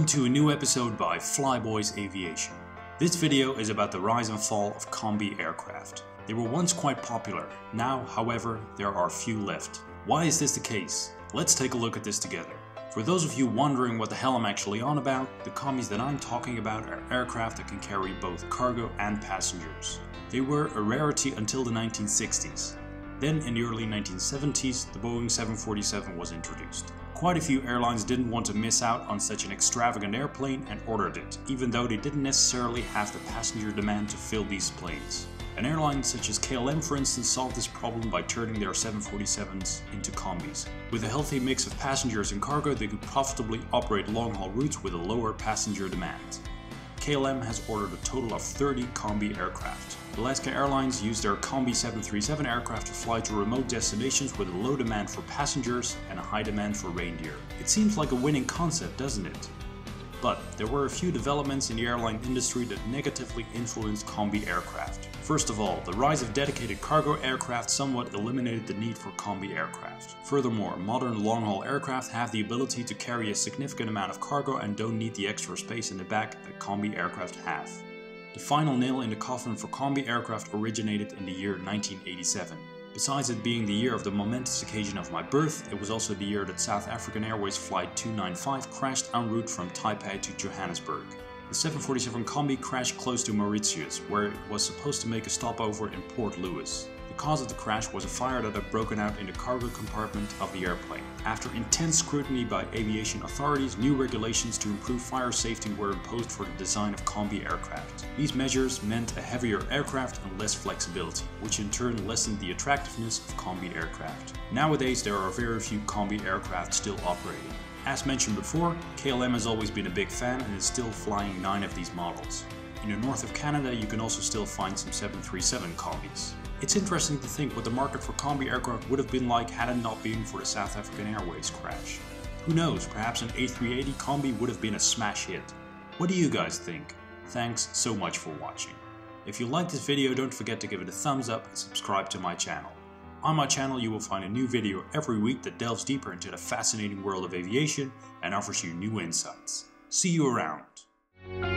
Welcome to a new episode by Flyboys Aviation. This video is about the rise and fall of Combi aircraft. They were once quite popular. Now, however, there are few left. Why is this the case? Let's take a look at this together. For those of you wondering what the hell I'm actually on about, the Combis that I'm talking about are aircraft that can carry both cargo and passengers. They were a rarity until the 1960s. Then in the early 1970s, the Boeing 747 was introduced. Quite a few airlines didn't want to miss out on such an extravagant airplane and ordered it, even though they didn't necessarily have the passenger demand to fill these planes. An airline such as KLM, for instance, solved this problem by turning their 747s into Combis. With a healthy mix of passengers and cargo, they could profitably operate long-haul routes with a lower passenger demand. KLM has ordered a total of 30 Combi aircraft. Alaska Airlines used their Combi 737 aircraft to fly to remote destinations with a low demand for passengers and a high demand for reindeer. It seems like a winning concept, doesn't it? But there were a few developments in the airline industry that negatively influenced Combi aircraft. First of all, the rise of dedicated cargo aircraft somewhat eliminated the need for Combi aircraft. Furthermore, modern long-haul aircraft have the ability to carry a significant amount of cargo and don't need the extra space in the back that Combi aircraft have. The final nail in the coffin for Combi aircraft originated in the year 1987. Besides it being the year of the momentous occasion of my birth, it was also the year that South African Airways Flight 295 crashed en route from Taipei to Johannesburg. The 747 Combi crashed close to Mauritius, where it was supposed to make a stopover in Port Louis. The cause of the crash was a fire that had broken out in the cargo compartment of the airplane. After intense scrutiny by aviation authorities, new regulations to improve fire safety were imposed for the design of Combi aircraft. These measures meant a heavier aircraft and less flexibility, which in turn lessened the attractiveness of Combi aircraft. Nowadays there are very few Combi aircraft still operating. As mentioned before, KLM has always been a big fan and is still flying 9 of these models. In the north of Canada you can also still find some 737 Combis. It's interesting to think what the market for Combi aircraft would have been like had it not been for the South African Airways crash. Who knows, perhaps an A380 Combi would have been a smash hit. What do you guys think? Thanks so much for watching. If you liked this video, don't forget to give it a thumbs up and subscribe to my channel. On my channel you will find a new video every week that delves deeper into the fascinating world of aviation and offers you new insights. See you around!